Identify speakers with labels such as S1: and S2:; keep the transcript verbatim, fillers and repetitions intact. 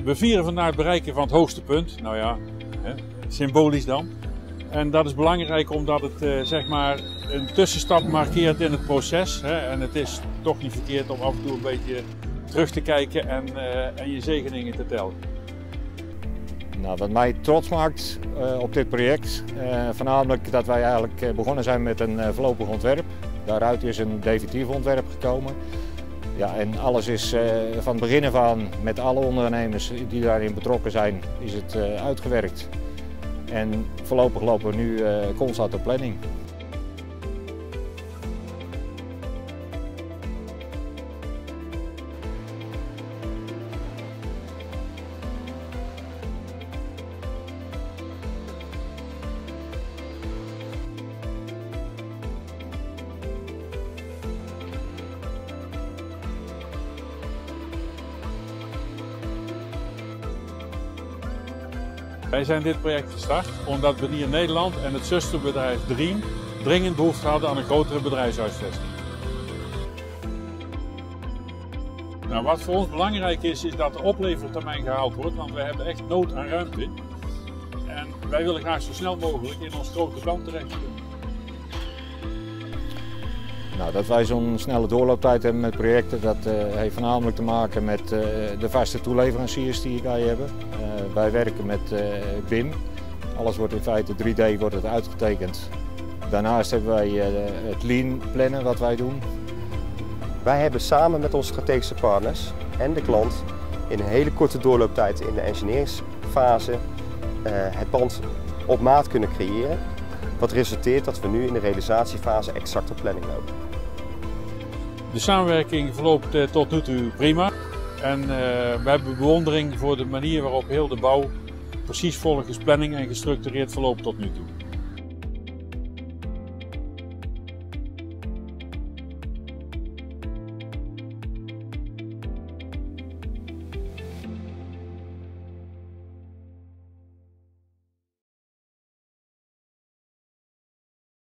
S1: We vieren vandaag het bereiken van het hoogste punt, nou ja, hè, symbolisch dan. En dat is belangrijk omdat het uh, zeg maar een tussenstap markeert in het proces. Hè. En het is toch niet verkeerd om af en toe een beetje terug te kijken en, uh, en je zegeningen te tellen.
S2: Nou, wat mij trots maakt uh, op dit project, uh, voornamelijk dat wij eigenlijk begonnen zijn met een uh, voorlopig ontwerp. Daaruit is een definitief ontwerp gekomen. Ja, en alles is uh, van het begin af aan met alle ondernemers die daarin betrokken zijn, is het uh, uitgewerkt. En voorlopig lopen we nu uh, constant op planning.
S1: Wij zijn dit project gestart omdat we hier in Nederland en het zusterbedrijf Dream dringend behoefte hadden aan een grotere bedrijfshuisvesting. Nou, wat voor ons belangrijk is, is dat de oplevertermijn gehaald wordt, want we hebben echt nood aan ruimte. En wij willen graag zo snel mogelijk in ons grote plan terechtkomen.
S2: Nou, dat wij zo'n snelle doorlooptijd hebben met projecten, dat uh, heeft voornamelijk te maken met uh, de vaste toeleveranciers die wij hebben. Uh, wij werken met uh, B I M. Alles wordt in feite drie D wordt het uitgetekend. Daarnaast hebben wij uh, het lean plannen wat wij doen.
S3: Wij hebben samen met onze strategische partners en de klant in een hele korte doorlooptijd in de engineeringsfase uh, het pand op maat kunnen creëren. Wat resulteert dat we nu in de realisatiefase exact op planning lopen.
S1: De samenwerking verloopt uh, tot nu toe prima. En uh, we hebben bewondering voor de manier waarop heel de bouw precies volgens planning en gestructureerd verloopt tot nu toe.